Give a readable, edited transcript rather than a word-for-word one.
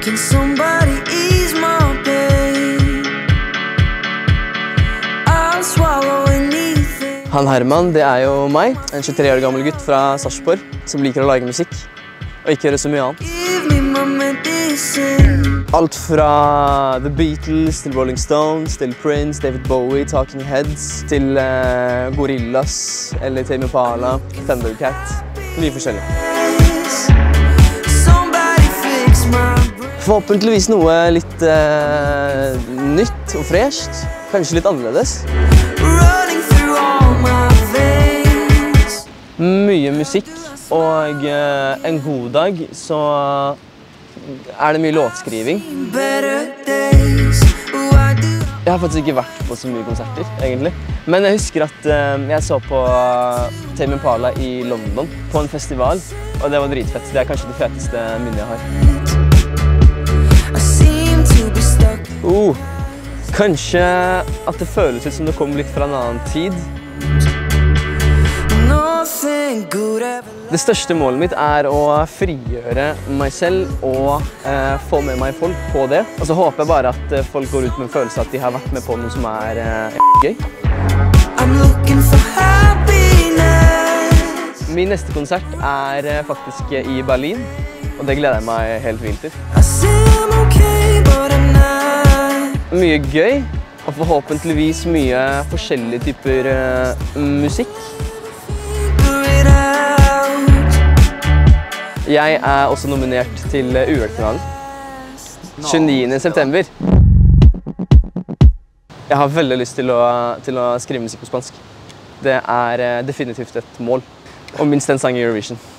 Can somebody ease my pain? I'll swallow anything. Han Herman, det er jo meg, en 23 år gammel gutt fra Sarpsborg, som liker å lage musikk, og ikke gjøre så mye annet. Give me my medicine. Alt fra The Beatles til Rolling Stones, til Prince, David Bowie, Talking Heads, til Gorillaz, eller Tame Impala, Thundercat. Mye forskjellig. Somebody fix my brain. Forhåpentligvis noe litt nytt og fresht, kanskje litt annerledes. Running through all my veins. Mye musikk, og en god dag så er det mye låtskriving. Better days. Why do Jeg har faktisk ikke vært på så mye konserter, egentlig. Men jeg husker at jeg så på Tame Impala i London på en festival, og det var dritfett. Det er kanskje det feteste minnet jeg har. I seem to be stuck? Kanskje at det føles ut som det kom litt fra en annen tid. Nothing good ever. Det største målet mitt er å frigjøre meg selv og få med meg folk på det. Og så håper jeg bare at folk går ut med en følelse at de har vært med på noe som er gøy. I'm looking for happiness. Min neste konsert er faktisk i Berlin, og det gleder jeg meg helt vilt til. I say I'm okay, but I'm not. Mye gøy, og forhåpentligvis mye forskjellige typer musikk. Figure it out. Jeg er også nominert til Uhørt-finalen. 29. september. Jeg har veldig lyst til å skrive musikk på spansk. Det er definitivt et mål. Og minst en sang i Eurovision.